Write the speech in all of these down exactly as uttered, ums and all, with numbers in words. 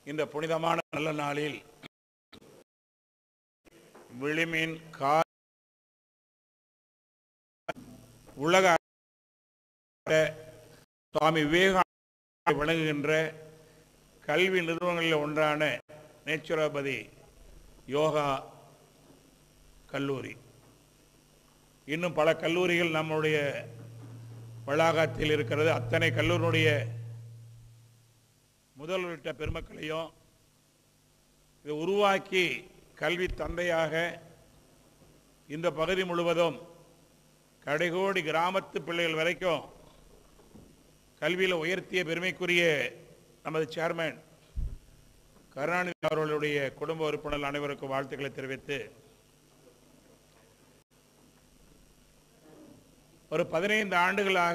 இந்த புனிதமான நல்ல நாளில் விளிமின் கா உலக சுவாமி விவேகானந்தர் வழங்குகின்ற கல்வி நிறுவனங்களில் ஒன்றான நேச்சுரோபதி யோகா கல்லூரி. இன்னும் பல கல்லூரிகள் நம்முடைய வளாகத்தில் இருக்கிறது. அத்தனை கல்லூரியுடைய முதல்வரிட்ட பெருமக்களையும் இதை உருவாக்கி கல்வி தந்தையாக இந்த பகுதி முழுவதும் கடைகோடி கிராமத்து பிள்ளைகள் வரைக்கும் கல்வியில் உயர்த்திய பெருமைக்குரிய நமது சேர்மன் கருணாநிதி அவர்களுடைய குடும்ப உறுப்பினர் அனைவருக்கும் வாழ்த்துக்களை தெரிவித்து, ஒரு பதினைந்து ஆண்டுகளாக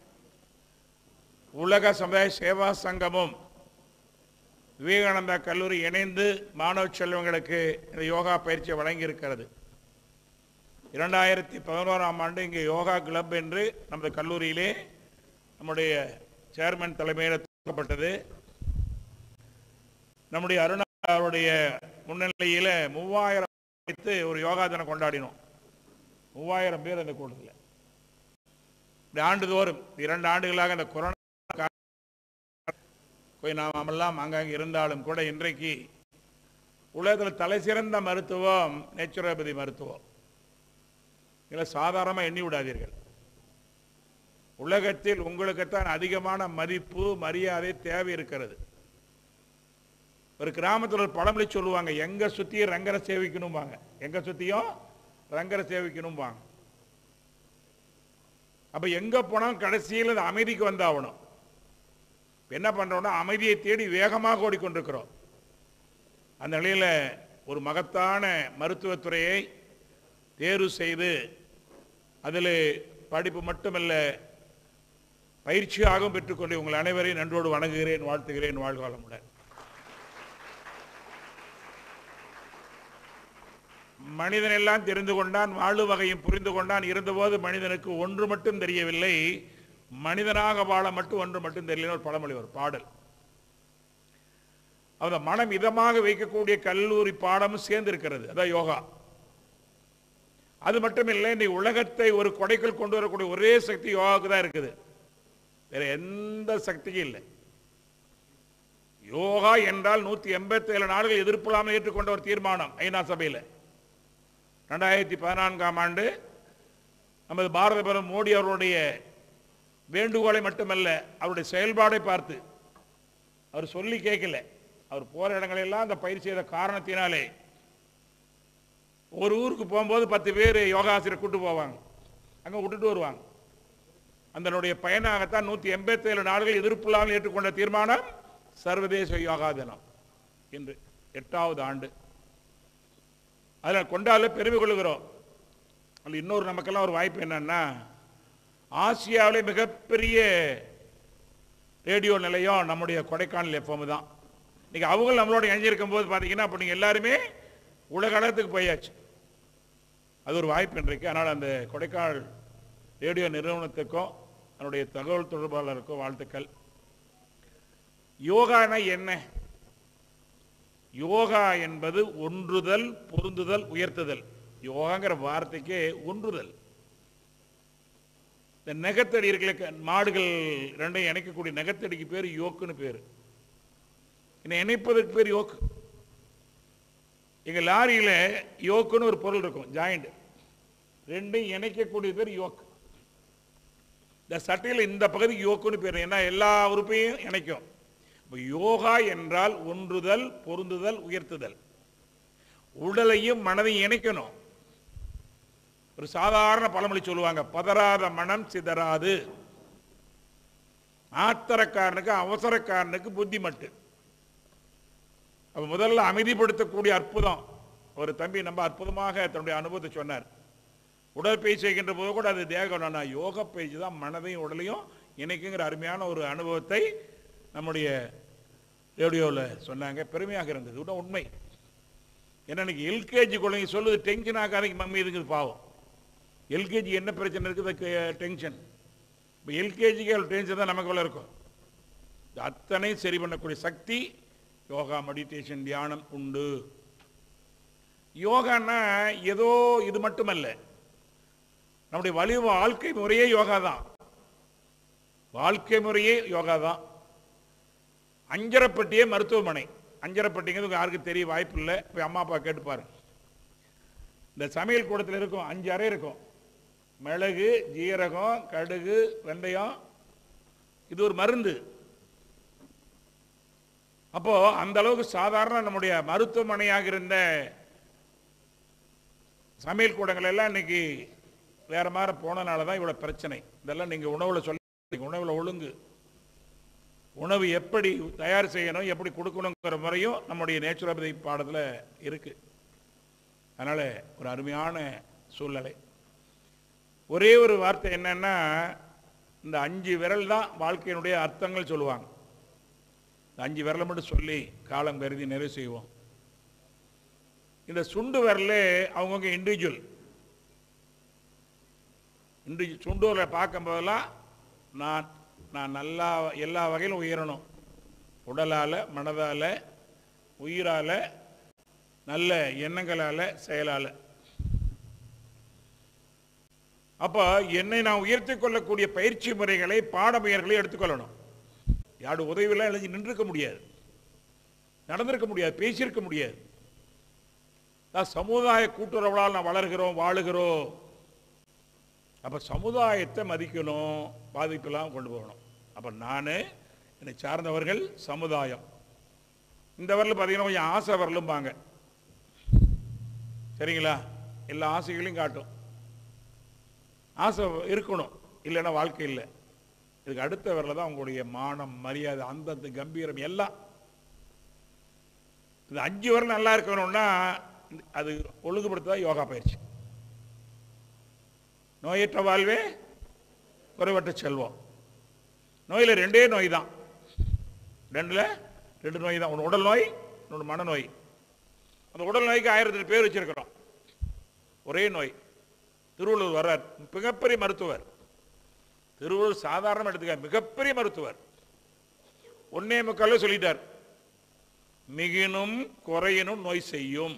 உலக சமுதாய சேவா சங்கமும் விவேகானந்தா கல்லூரி இணைந்து மாணவ செல்வங்களுக்கு இந்த யோகா பயிற்சியை வழங்கியிருக்கிறது. இரண்டாயிரத்தி பதினோராம் ஆண்டு இங்கே யோகா கிளப் என்று நமது கல்லூரியிலே நம்முடைய சேர்மன் தலைமையில் துவக்கப்பட்டது. நம்முடைய அருணா அவருடைய முன்னிலையில் மூவாயிரம் வைத்து ஒரு யோகா தினம் கொண்டாடினோம். மூவாயிரம் பேர் அந்த கூட்டத்தில். இப்படி ஆண்டுதோறும் இரண்டு ஆண்டுகளாக இந்த கொரோனா போய் நாம் எல்லாம் அங்கங்கே இருந்தாலும் கூட இன்றைக்கு உலகத்தில் தலை சிறந்த மருத்துவம் நேச்சுரோபதி மருத்துவம். இல்லை சாதாரணமாக எண்ணி விடாதீர்கள். உலகத்தில் உங்களுக்குத்தான் அதிகமான மதிப்பு மரியாதை தேவை இருக்கிறது. ஒரு கிராமத்தில் ஒரு பழமொழி சொல்லுவாங்க, எங்க சுத்தியும் ரங்கரை சேவிக்கணும்பாங்க. எங்க சுத்தியும் ரங்கரை சேவிக்கணும்பாங்க. அப்ப எங்க போனாலும் கடைசியில் அந்த அமைதிக்கு வந்தாகணும். என்ன பண்றோம்னா அமைதியை தேடி வேகமாக ஓடிக்கொண்டிருக்கிறோம். அந்த நிலையில் ஒரு மகத்தான மருத்துவத்துறையை தேர்வு செய்து அதில் படிப்பு மட்டுமல்ல பயிற்சியாகவும் பெற்றுக்கொண்டு உங்கள் அனைவரையும் நன்றோடு வணங்குகிறேன், வாழ்த்துகிறேன். வாழ்க வளமுடன். மனிதன் எல்லாம் தெரிந்து கொண்டான், வாழு வகையும் புரிந்து கொண்டான். இருந்தபோது மனிதனுக்கு ஒன்று மட்டும் தெரியவில்லை, மனிதனாக வாழ மட்டும் ஒன்று மட்டும் தெரியல. ஒரு பழமொழி, ஒரு பாடல். அந்த மனம் இதமாக வைக்கக்கூடிய கல்லூரி பாடமும் சேர்ந்து இருக்கிறது. அதான் யோகா. அது மட்டும் இல்லை, இந்த உலகத்தை ஒரு கொடைக்குள் கொண்டு வரக்கூடிய ஒரே சக்தி யோகாவுக்கு தான் இருக்குது. வேற எந்த சக்தியும் இல்லை. யோகா என்றால் நூத்தி எண்பத்தி ஏழு நாடுகள் எதிர்ப்பில்லாமல் ஏற்றுக்கொண்ட ஒரு தீர்மானம் ஐநா சபையில் ரெண்டாயிரத்தி பதினான்காம் ஆண்டு நமது பாரத பிரதமர் மோடி அவருடைய வேண்டுகோளை மட்டுமல்ல, அவருடைய செயல்பாடை பார்த்து அவர் சொல்லி கேட்கல. அவர் போற இடங்களெல்லாம் அந்த பயிற்சி செய்த காரணத்தினாலே ஒரு ஊருக்கு போகும்போது பத்து பேர் யோகாசிரியர் கூட்டு போவாங்க, அங்கே விட்டுட்டு வருவாங்க. அதனுடைய பயனாகத்தான் நூற்றி எண்பத்தி ஏழு நாடுகள் எதிர்ப்பில்லாமல் ஏற்றுக்கொண்ட தீர்மானம் சர்வதேச யோகா தினம் இன்று எட்டாவது ஆண்டு. அதில் கொண்டாட பெருமை கொள்கிறோம். அதில் இன்னொரு நமக்கெல்லாம் ஒரு வாய்ப்பு என்னன்னா, ஆசியாவிலே மிகப்பெரிய ரேடியோ நிலையம் நம்முடைய கொடைக்கானல் எஃப்எம் தான். இன்னைக்கு அவங்க நம்மளோட இணைஞ்சிருக்கும் போது பார்த்தீங்கன்னா அப்போ நீங்கள் எல்லாருமே உலக அளத்துக்கு போயாச்சு. அது ஒரு வாய்ப்பு இன்றைக்கு. அதனால் அந்த கொடைக்கானல் ரேடியோ நிறுவனத்துக்கும் அதனுடைய தகவல் தொடர்பாளருக்கும் வாழ்த்துக்கள். யோகானா என்ன? யோகா என்பது ஒன்றுதல், பொருந்துதல், உயர்த்துதல். யோகாங்கிற வார்த்தைக்கு ஒன்றுதல். இந்த நெகத்தடி இருக்கிற மாடுகள் ரெண்டையும் இணைக்கக்கூடிய நெகத்தடிக்கு பேர் யோக்குன்னு பேர். என்னை இணைப்பதற்கு பேர் யோக்கு. எங்கள் லாரியில் யோக்குன்னு ஒரு பொருள் இருக்கும், ஜாயிண்ட். ரெண்டையும் இணைக்கக்கூடிய பேர் யோக்கு. இந்த சட்டையில் இந்த பகுதிக்கு யோக்குன்னு பேர். ஏன்னா எல்லா உறுப்பையும் இணைக்கும். யோகா என்றால் ஒன்றுதல், பொருந்துதல், உயர்த்துதல். உடலையும் மனதையும் இணைக்கணும். ஒரு சாதாரண பழமொழி சொல்லுவாங்க, பதறாத மனம் சிதறாது. ஆத்திரக்காரனுக்கு அவசரக்காரனுக்கு புத்தி மட்டு. அப்ப முதல்ல அமைதிப்படுத்தக்கூடிய அற்புதம். ஒரு தம்பி நம்ம அற்புதமாக தன்னுடைய அனுபவத்தை சொன்னார். உடற்பயிற்சி செய்கின்ற போது கூட அது தேகம், யோக பயிற்சி தான் மனதையும் உடலையும் இணைக்குங்கிற அருமையான ஒரு அனுபவத்தை நம்முடைய ரேடியோவில் சொன்னாங்க. பெருமையாக இருந்தது. உடனே உண்மை. ஏன்னா இன்னைக்கு எல்கேஜி குழந்தைங்க சொல்லுது, டென்ஷன் ஆகாதைக்கு மம்மி இருக்குது பாவம். எல்கேஜி என்ன பிரச்சனை இருக்குது? டென்ஷன். இப்போ எல்கேஜிக்கு டென்ஷன் தான் நமக்கு உள்ள இருக்கும். அத்தனை சரி பண்ணக்கூடிய சக்தி யோகா, மெடிடேஷன், தியானம் உண்டு. யோகான்னா ஏதோ இது மட்டுமல்ல, நம்முடைய வழி வாழ்க்கை முறையே யோகா தான். வாழ்க்கை முறையே யோகா தான். அஞ்சரப்பட்டியே மருத்துவமனை. அஞ்சரப்பட்டிங்கிறது யாருக்கு தெரிய வாய்ப்பு இல்லை. போய் அம்மா அப்பா கேட்டுப்பாரு. இந்த சமையல் கூடத்தில் இருக்கும், அஞ்சு அறை இருக்கும். மிளகு, ஜீரகம், கடுகு, வெந்தயம், இது ஒரு மருந்து. அப்போ அந்த அளவுக்கு சாதாரண நம்முடைய மருத்துவமனையாக இருந்த சமையல் கூடங்கள் எல்லாம் இன்னைக்கு வேற மாதிரி போனனால தான் இவ்வளவு பிரச்சனை. இதெல்லாம் நீங்க உணவுல சொல்ல, உணவுல ஒழுங்கு, உணவு எப்படி தயார் செய்யணும், எப்படி கொடுக்கணுங்கிற முறையும் நம்முடைய நேச்சுரோபதி பாடத்தில் இருக்கு. அதனால ஒரு அருமையான சூழ்நிலை. ஒரே ஒரு வார்த்தை என்னன்னா, இந்த அஞ்சு விரல் தான் வாழ்க்கையினுடைய அர்த்தங்கள் சொல்லுவாங்க. இந்த அஞ்சு விரலை மட்டும் சொல்லி காலம் கருதி நிறைவு செய்வோம். இந்த சுண்டு விரல் அவங்கவுங்க இண்டிவிஜுவல். இண்டிவிஜுவல் சுண்டு விரலை பார்க்கும் போதெல்லாம் நான் நான் நல்லா எல்லா வகையிலும் உயரணும். உடலால், மனதால், உயிரால், நல்ல எண்ணங்களால், செயலால். அப்போ என்னை நான் உயர்த்தி கொள்ளக்கூடிய பயிற்சி முறைகளை, பாடமுயர்களை எடுத்துக்கொள்ளணும். யாரும் உதவியெல்லாம் எழுதி நின்றுக்க முடியாது, நடந்திருக்க முடியாது, பேசியிருக்க முடியாது. சமுதாய கூட்டுறவுகளால் நான் வளர்கிறோம், வாழுகிறோம். அப்போ சமுதாயத்தை மதிக்கணும், பாதிப்பெல்லாம் கொண்டு போகணும். அப்போ நான், என்னை சார்ந்தவர்கள், சமுதாயம். இந்த வரல பார்த்தீங்கன்னா கொஞ்சம் ஆசை வரலும்பாங்க. சரிங்களா? எல்லா ஆசைகளையும் காட்டும். ஆசை இருக்கணும், இல்லைன்னா வாழ்க்கை இல்லை. இதுக்கு அடுத்த வரல தான் உங்களுடைய மானம், மரியாதை, அந்தந்த கம்பீரம் எல்லாம். இந்த அஞ்சு வரல நல்லா இருக்கணும்னா அது ஒழுங்குபடுத்ததான் யோகா பயிற்சி. நோயற்ற வாழ்வே குறைவற்ற செல்வம். நோயில் ரெண்டே நோய் தான், ரெண்டுல ரெண்டு நோய் தான். ஒன்று உடல் நோய், இன்னொன்று மனநோய். அந்த உடல் நோய்க்கு ஆயிரத்தி பேர் வச்சிருக்கிறோம். ஒரே நோய். திருவள்ளுவர் வர்றார், மிகப்பெரிய மருத்துவர். திருவள்ளுவர் சாதாரண எடுத்துக்க, மிகப்பெரிய மருத்துவர். ஒன்னே முக்கால சொல்லிட்டார், மிகினும் குறையினும் நோய் செய்யும்.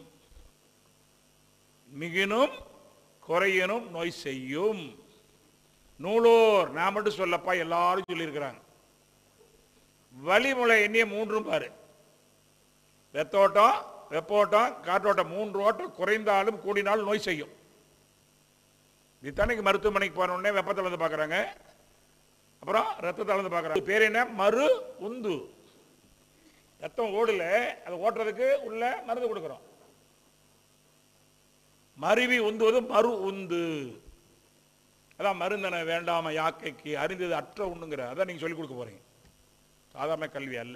மிகினும் குறையினும் நோய் செய்யும். நூலோர், நான் மட்டும் சொல்லப்பா, எல்லாரும் சொல்லியிருக்கிறாங்க. வழிமுறை எண்ணிய மூன்றும் பாரு. வெத்தோட்டம், வெப்போட்டம், காற்றோட்டம், மூன்று ஓட்டம் குறைந்தாலும் கூடினாலும் நோய் செய்யும். இத்தனைக்கு மருத்துவமனைக்கு போனோடனே வெப்பத்தில் வந்து பார்க்குறாங்க, அப்புறம் ரத்தத்தில் வந்து பார்க்குறாங்க. பேர் என்ன? மறு உந்து. ரத்தம் ஓடல, அதை ஓட்டுறதுக்கு உள்ள மருந்து கொடுக்குறோம். மருவி உந்துவது மறு உந்து. அதான் மருந்தன வேண்டாம யாக்கைக்கு அறிந்தது அற்ற உண்ணுங்கிற. அதான் நீங்க சொல்லிக் கொடுக்க போறீங்க. சாதாரண கல்வி அல்ல.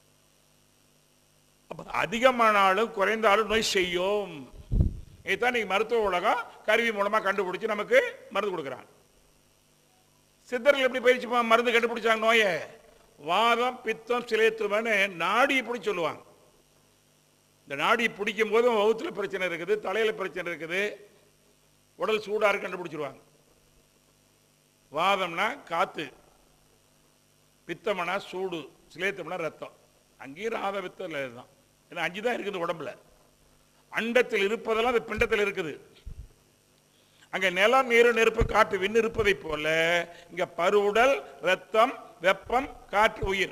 அதிகமானாலும் குறைந்தாலும் நோய் செய்யும். இதுதான் நீங்க மருத்துவ உலகம் கருவி மூலமா கண்டுபிடிச்சு நமக்கு மருந்து கொடுக்குறாங்க. சித்தர்கள் எப்படி பயிற்சி மருந்து கண்டுபிடிச்சாங்க நோயை? வாதம், பித்தம், சிலேத்துவன்னு நாடியை பிடிச்சி சொல்லுவாங்க. இந்த நாடியை பிடிக்கும் போதும் வவுத்துல பிரச்சனை இருக்குது, தலையில பிரச்சனை இருக்குது, உடல் சூடா இருக்கு கண்டுபிடிச்சிருவாங்க. வாதம்னா காத்து, பித்தம்னா சூடு, சிலேத்தம்னா ரத்தம். அங்கேயும் ராத பித்தம் இல்லை தான். ஏன்னா அஞ்சு தான் இருக்குது உடம்புல. அண்டத்தில் இருப்பதெல்லாம் அது பிண்டத்தில் இருக்குது. அங்க நிலம், நீரு, நெருப்பு, காற்று, விண்ணு இருப்பதை போல இங்க பருவுடல், ரத்தம், வெப்பம், காற்று, உயிர்.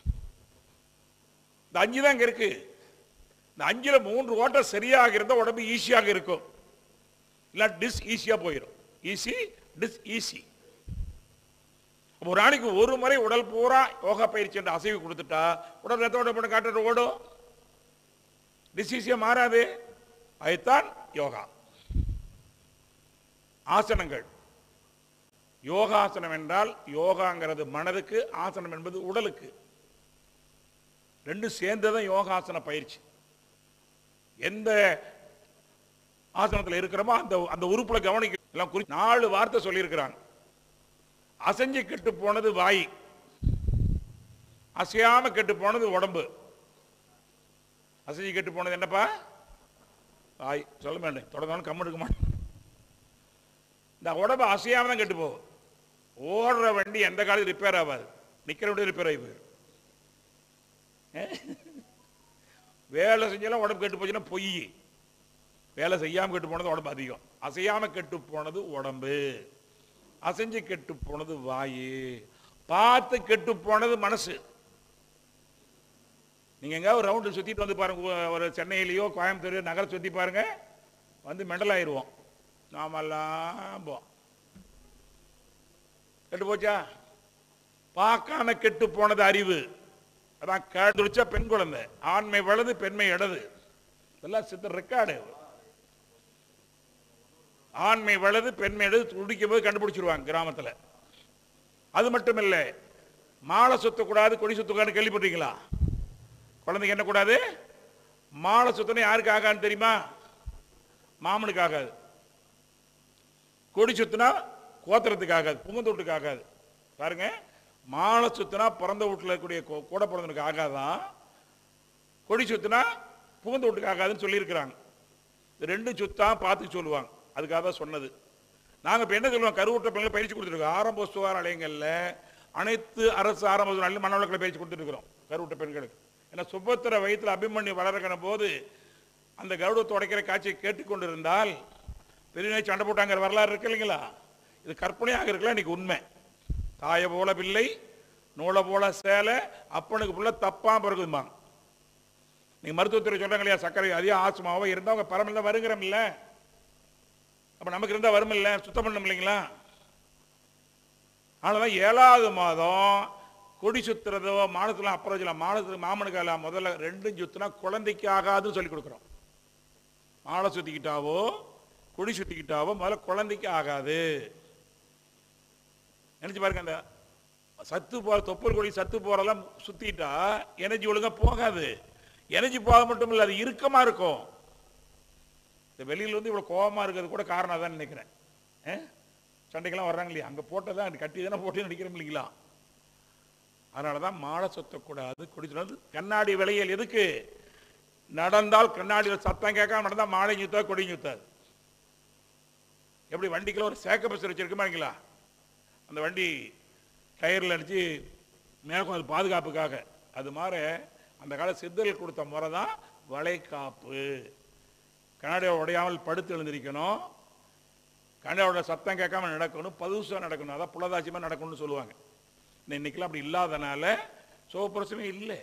இந்த அஞ்சு தான் இங்க இருக்கு. இந்த அஞ்சுல மூன்று ஓட்டம் சரியாக இருந்தால் உடம்பு ஈஸியாக இருக்கும், இல்ல டிஸ் ஈஸியா போயிடும். Easy, this easy. ஒரு நாளைக்கு ஒரு முறை உடல் பூரா யோகா பயிற்சி என்ற அசைவு கொடுத்துட்டா உடல் ரத்த ஓட்டம் காற்று ஓடும், டிஸ் ஈஸியா மாறாது. அதுதான் யோகா. ஆசனங்கள். யோகாசனம் என்றால் யோகாங்கிறது மனதுக்கு, ஆசனம் என்பது உடலுக்கு. ரெண்டு சேர்ந்ததான் யோகாசன பயிற்சி. எந்த ஆசனத்தில் இருக்கிறோமோ அந்த அந்த உறுப்புல கவனிக்க எல்லாம் குறி நாலு வார்த்தை சொல்லி இருக்கிறாங்க. அசைஞ்சு கெட்டு போனது வாய், அசையாம கெட்டு போனது உடம்பு. அசைஞ்சு கெட்டு போனது என்னப்பா? வாய். சொல்ல மாட்டேன், தொடர்ந்தாலும் கம்மு எடுக்க மாட்டேன். இந்த உடம்பு அசையாம தான் கெட்டு போகும். ஓடுற வண்டி எந்த காலத்தில் ரிப்பேர் ஆகாது, நிக்கிற வண்டி ரிப்பேர் ஆகி போயிடும். வேலை செஞ்சாலும் உடம்பு கெட்டு போச்சுன்னா பொய். வேலை செய்யாமல் கெட்டு போனது உடம்பு அதிகம். அசையாமல் கெட்டு போனது உடம்பு, அசைஞ்சு கெட்டு போனது வாயு, பார்த்து கெட்டு போனது மனசு. நீங்கள் எங்கேயாவது ஒரு ரவுண்டு சுற்றிட்டு வந்து பாருங்க, ஒரு சென்னையிலையோ கோயம்புத்தூரையோ நகரை சுற்றி பாருங்க, வந்து மெண்டல் ஆயிடுவோம். நாமெல்லாம் போ கெட்டு போச்சா? பார்க்காம கெட்டு போனது அறிவு. அதான் கேடுச்சா பெண் குழந்தை, ஆண்மை வலது பெண்மை இடது. இதெல்லாம் சித்தர் ரெக்கார்டு. ஆண்மை வலது பெண்மை இடது துடிக்கும் போது கண்டுபிடிச்சிருவாங்க கிராமத்தில். அது மட்டும் இல்லை, மாலை சுத்தக்கூடாது கொடி சுத்தக்கூடாது கேள்விப்பட்டீங்களா? குழந்தைக்கு என்ன கூடாது? மாலை சுத்தணும். யாருக்கு ஆகாது தெரியுமா? மாமனுக்கு ஆகாது. கொடி சுத்தினா கோத்திரத்துக்கு ஆகாது, புகுந்தோட்டுக்கு ஆகாது. பாருங்க, மாலை சுத்தினா பிறந்த வீட்டில் இருக்கக்கூடிய கூட பிறந்தனுக்கு ஆகாதான், கொடி சுத்தினா புகுந்த வீட்டுக்கு ஆகாதுன்னு சொல்லியிருக்கிறாங்க. ரெண்டும் சுத்தா பார்த்து சொல்லுவாங்க. அதுக்காக தான் சொன்னது. நாங்கள் இப்போ என்ன சொல்லுவோம், கருவுற்ற பெண்களை பயிற்சி கொடுத்துருக்கோம். ஆரம்ப சுகாதார நிலையங்களில் அனைத்து அரசு ஆரம்ப சுகாதார மனவளக்கலை பயிற்சி கொடுத்துருக்குறோம் கருவுற்ற பெண்களுக்கு. ஏன்னா சுபத்திர வயிற்றில் அபிமன்யு வளர்க்கிற போது அந்த கருடத்தை உடைக்கிற காட்சியை கேட்டுக்கொண்டு இருந்தால் பெரிய சண்டை போட்டாங்கிற வரலாறு இருக்கு இல்லைங்களா? இது கற்பனையாக இருக்கலாம், இன்னைக்கு உண்மை. தாய போல பிள்ளை, நூலை போல சேலை, அப்பனுக்கு புள்ள தப்பாக பிறகுதுமாங்க. நீங்கள் மருத்துவத்துறை சொல்கிறாங்க இல்லையா, சர்க்கரை அதிகம் ஆஸ்மாவோ இருந்தால் அவங்க பரமில்ல வருகிறோம் இல்லை, அப்போ நமக்கு இருந்தால் வரும் இல்லை, சுத்தம் பண்ணணும் இல்லைங்களா? அதனால ஏழாவது மாதம் கொடி சுத்துறதோ மானத்துலாம் அப்புறம் சொல்லலாம். மானத்துக்கு மாமனுக்கு எல்லாம் முதல்ல ரெண்டும் சுத்தினா குழந்தைக்கு ஆகாதுன்னு சொல்லி கொடுக்குறோம். மாலை சுத்திக்கிட்டாவோ கொடி சுத்திக்கிட்டாவோ முதல்ல குழந்தைக்கு ஆகாது. நினைச்சு பாருங்க, அந்த சத்து போற தொப்பல் கொடி சத்து போறதெல்லாம் சுத்திட்டா எனர்ஜி ஒழுங்கா போகாது. எனர்ஜி போக மட்டும் இல்லை, அது இறுக்கமா இருக்கும். இந்த வெளியில வந்து இவ்வளவு கோபமா இருக்கிறது கூட காரணம் தான் நினைக்கிறேன். சண்டைக்கெல்லாம் வர்றாங்க இல்லையா, அங்க போட்டதான் கட்டி தானே போட்டு நினைக்கிறோம் இல்லைங்களா? அதனாலதான் மாலை சுத்தக்கூடாது, கொடி சுத்தக்கூடாது. கண்ணாடி விலையில் எதுக்கு? நடந்தால் கண்ணாடியில் சத்தம் கேட்காம நடந்தால் மாலை சுத்தாது கொடி சுத்தாது. எப்படி வண்டிக்குள்ள ஒரு சேக்க பஸ் வச்சிருக்குமாங்களா, அந்த வண்டி டயரில் அடிச்சு மேற்கொண்டு அது பாதுகாப்புக்காக, அது மாதிரி அந்த கால சித்தர்கள் கொடுத்த முறை தான் வளைகாப்பு. கண்ணாடியை உடையாமல் படுத்து எழுந்திருக்கணும், கண்ணாடியோட சத்தம் கேட்காம நடக்கணும், பதுசாக நடக்கணும், அதான் புலதாட்சியமாக நடக்கணும்னு சொல்லுவாங்க. இன்னைக்கெல்லாம் அப்படி இல்லாதனால சோப்பிரச்சனை இல்லை.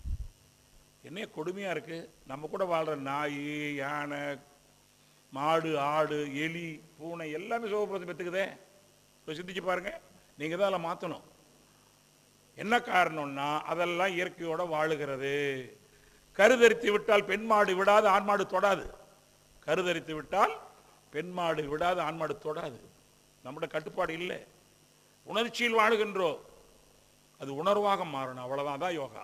என்ன கொடுமையா இருக்கு, நம்ம கூட வாழ்ற நாய், யானை, மாடு, ஆடு, எலி, பூனை எல்லாமே சோப்பிரச்சனை பெற்றுக்குதே. சிந்திச்சு பாருங்க, நீங்க தான் அதில் மாற்றணும். என்ன காரணம்னா அதெல்லாம் இயற்கையோட வாழுகிறது. கருதரித்து விட்டால் பெண் மாடு விடாது, ஆண் மாடு தொடாது. கருதரித்து விட்டால் பெண் மாடு விடாது, ஆண் மாடு தொடாது. நம்முடைய கட்டுப்பாடு இல்லை. உணர்ச்சியில் வாழுகின்றோம், அது உணர்வாக மாறணும், அவ்வளவுதான். தான் யோகா.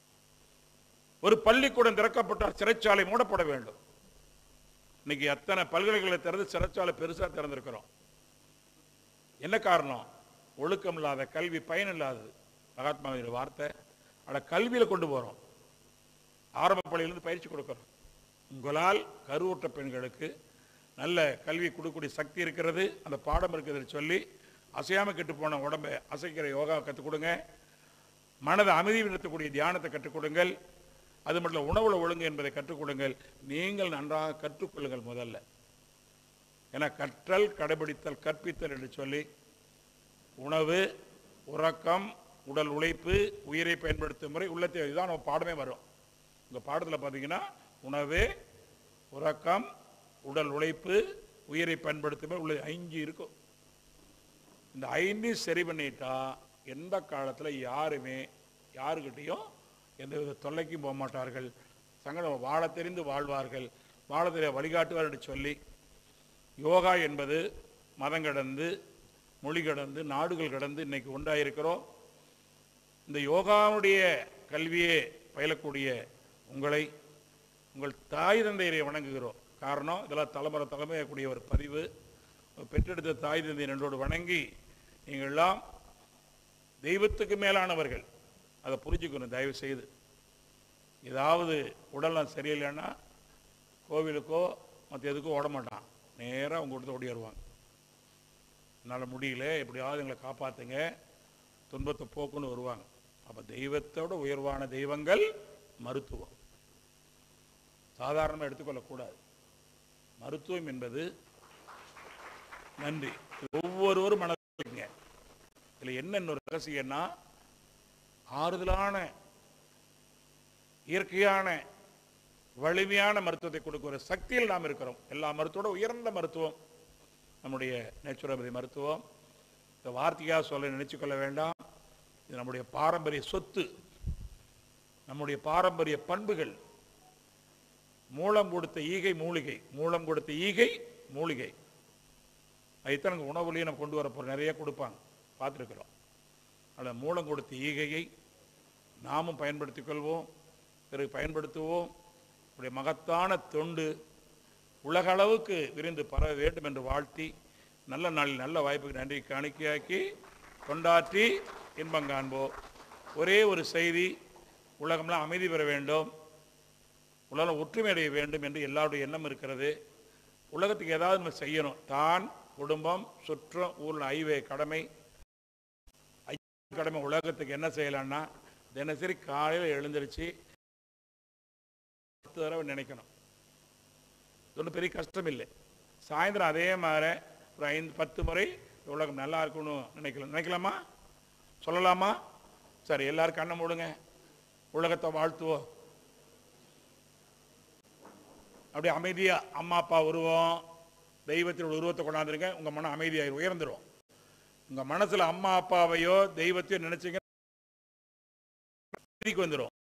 ஒரு பள்ளிக்கூடம் திறக்கப்பட்டால் சிறைச்சாலை மூடப்பட வேண்டும். இன்னைக்கு அத்தனை பல்கலைக்கழகங்களை திறந்து சிறைச்சாலை பெருசா திறந்திருக்கிறோம். என்ன காரணம்? ஒழுக்கம் இல்லாத கல்வி, பயன் இல்லாதது. மகாத்மாவின் வார்த்தை. அட கல்வியில கொண்டு போறோம், ஆரம்ப பள்ளியிலிருந்து பயிற்சி கொடுக்கிறோம். உங்களால் கருவுற்ற பெண்களுக்கு நல்ல கல்வி கொடுக்கக்கூடிய சக்தி இருக்கிறது, அந்த பாடம் இருக்கிறது சொல்லி அசையாம கெட்டு போன உடம்பை அசைக்கிற யோகா கற்றுக் கொடுங்க. மனதை அமைதிப்படுத்தக்கூடிய தியானத்தை கற்றுக் கொடுங்கள். அது மட்டும் உணவுல ஒழுங்கு என்பதை கற்றுக் கொடுங்கள். நீங்கள் நன்றாக கற்றுக்கொள்ளுங்கள் முதல்ல. ஏன்னா கற்றல், கடைபிடித்தல், கற்பித்தல் என்று சொல்லி உணவு, உறக்கம், உடல் உழைப்பு, உயிரை பயன்படுத்தும் முறை, உள்ளத்தை, இதுதான் நம்ம பாடமே வரும். உங்க பாடத்தில் பார்த்தீங்கன்னா உணவு, உறக்கம், உடல் உழைப்பு, உயிரை பயன்படுத்தும் முறை உள்ள ஐந்து இருக்கும். இந்த ஐந்தையும் சரி பண்ணிட்டா எந்த காலத்தில் யாருமே யாருக்கிட்டையும் எந்தவித தொல்லைக்கும் போக மாட்டார்கள். சங்கடம் வாழ தெரிந்து வாழ்வார்கள், வாழ தெரிய வழிகாட்டுவார் என்று சொல்லி யோகா என்பது மதம் கடந்து, மொழி கடந்து, நாடுகள் கடந்து இன்னைக்கு ஒன்றாயிருக்கிறோம். இந்த யோகாவுடைய கல்வியே பயிலக்கூடிய உங்களை, உங்கள் தாய் தந்தையரை வணங்குகிறோம். காரணம் இதெல்லாம் தலைமுறை தலைமையக்கூடிய ஒரு பதிவு. பெற்றெடுத்த தாய் தந்தையை நன்றோடு வணங்கி, நீங்கள்லாம் தெய்வத்துக்கு மேலானவர்கள், அதை புரிஞ்சுக்கணும். தயவு செய்து ஏதாவது உடல்லாம் சரியில்லைன்னா கோவிலுக்கோ மற்ற எதுக்கோ ஓட மாட்டான், நேராக உங்க கொடுத்து ஓடிடுவாங்க. என்னால் முடியல, எப்படியாவது எங்களை காப்பாற்றுங்க, துன்பத்தை போக்குன்னு வருவாங்க. அப்போ தெய்வத்தோட உயர்வான தெய்வங்கள் மருத்துவம். சாதாரணமாக எடுத்துக்கொள்ளக்கூடாது. மருத்துவம் என்பது நன்றி ஒவ்வொருவரும் மனதில் இதில் என்ன இன்னொரு ரகசியம்னா, ஆறுதலான இயற்கையான வலிமையான மருத்துவத்தை கொடுக்கிற சக்தியில் நாம் இருக்கிறோம். எல்லா மருத்துவோட உயர்ந்த மருத்துவம் நம்முடைய நேச்சுரோபதி மருத்துவம். இந்த வார்த்தையாக சொல்ல நினைச்சுக்கொள்ள வேண்டாம். இது நம்முடைய பாரம்பரிய சொத்து, நம்முடைய பாரம்பரிய பண்புகள். மூலம் கொடுத்த ஈகை மூலிகை, மூலம் கொடுத்த ஈகை மூலிகை. அதுதான் நாங்கள் உணவுலையும் நம்ம கொண்டு வர போகிறோம், நிறைய கொடுப்பாங்க, பார்த்துருக்குறோம். அதில் மூலம் கொடுத்த ஈகையை நாமும் பயன்படுத்திக் கொள்வோம், பிறகு பயன்படுத்துவோம். உடைய மகத்தான தொண்டு உலக அளவுக்கு விரிந்து பரவ வேண்டும் என்று வாழ்த்தி, நல்ல நாளில் நல்ல வாய்ப்புக்கு நன்றி காணிக்கையாக்கி கொண்டாற்றி இன்பம் காண்போம். ஒரே ஒரு செய்தி, உலகம்லாம் அமைதி பெற வேண்டும், உலகம் ஒற்றுமை அடைய வேண்டும் என்று எல்லாருடைய எண்ணம் இருக்கிறது. உலகத்துக்கு ஏதாவது நம்ம செய்யணும். தான், குடும்பம், சுற்றம், ஊரில் ஐவே கடமை கடமை. உலகத்துக்கு என்ன செய்யலான்னா, தினசரி காலையில் எழுந்திருச்சு பத்து தடவை நினைக்கணும். இது ஒன்றும் பெரிய கஷ்டம் இல்லை. சாயந்தரம் அதே மாதிரி ஒரு ஐந்து பத்து முறை உலகம் நல்லா இருக்கணும் நினைக்கலாம். நினைக்கலாமா? சொல்லலாமா? சரி, எல்லாரும் கண்ணை மூடுங்க, உலகத்தை வாழ்த்துவோம். அப்படியே அமைதியாக அம்மா அப்பா உருவம், தெய்வத்தினோட உருவத்தை கொண்டாந்துருங்க. உங்கள் மனம் அமைதியாக உயர்ந்துடும். உங்கள் மனசில் அம்மா அப்பாவையோ தெய்வத்தையோ நினைச்சிங்க வந்துடும்.